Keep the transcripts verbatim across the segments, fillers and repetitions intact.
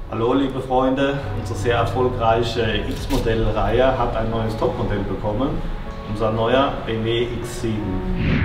Hallo liebe Freunde, unsere sehr erfolgreiche X-Modell-Reihe hat ein neues Topmodell bekommen, unser neuer B M W X sieben.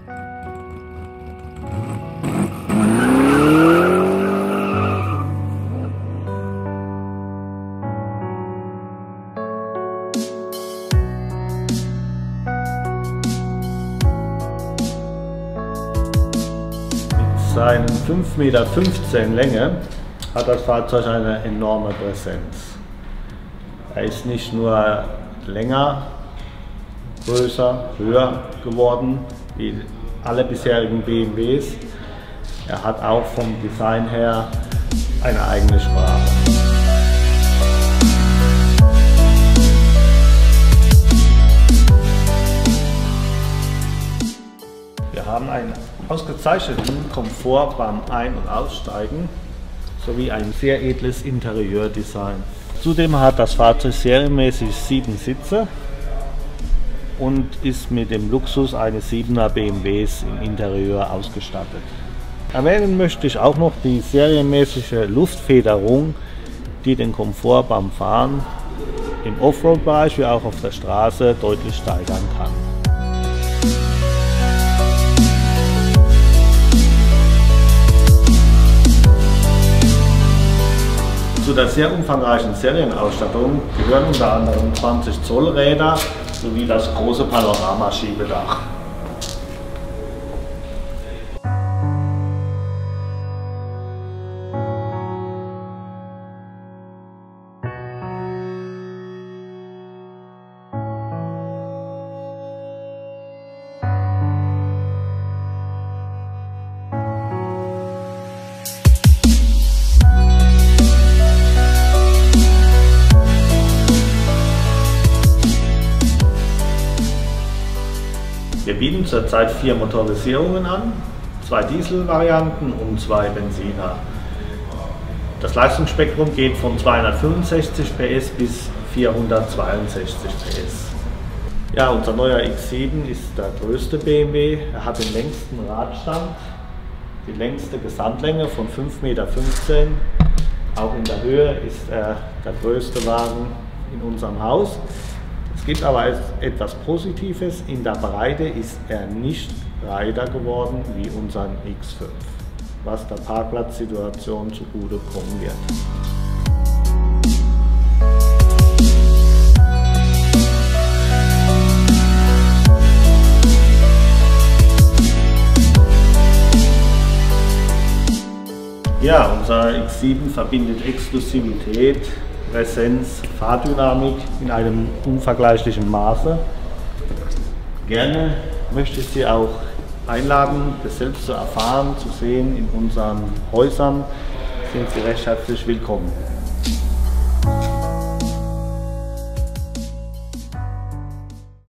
Mit seinen fünf Meter fünfzehn Länge hat das Fahrzeug eine enorme Präsenz. Er ist nicht nur länger, größer, höher geworden wie alle bisherigen B M Ws. Er hat auch vom Design her eine eigene Sprache. Wir haben einen ausgezeichneten Komfort beim Ein- und Aussteigen sowie ein sehr edles Interieurdesign. Zudem hat das Fahrzeug serienmäßig sieben Sitze und ist mit dem Luxus eines siebener B M Ws im Interieur ausgestattet. Erwähnen möchte ich auch noch die serienmäßige Luftfederung, die den Komfort beim Fahren im Offroad-Bereich wie auch auf der Straße deutlich steigern kann. Zu der sehr umfangreichen Serienausstattung gehören unter anderem zwanzig Zoll Räder sowie das große Panoramaschiebedach. Wir bieten zurzeit vier Motorisierungen an, zwei Dieselvarianten und zwei Benziner. Das Leistungsspektrum geht von zweihundertfünfundsechzig P S bis vierhundertzweiundsechzig P S. Ja, unser neuer X sieben ist der größte B M W. Er hat den längsten Radstand, die längste Gesamtlänge von fünf Meter fünfzehn. Auch in der Höhe ist er der größte Wagen in unserem Haus. Es gibt aber etwas Positives, in der Breite ist er nicht breiter geworden wie unseren X fünf, was der Parkplatzsituation zugute kommen wird. Ja, unser X sieben verbindet Exklusivität, Präsenz, Fahrdynamik in einem unvergleichlichen Maße. Gerne möchte ich Sie auch einladen, das selbst zu erfahren, zu sehen in unseren Häusern. Sind Sie recht herzlich willkommen.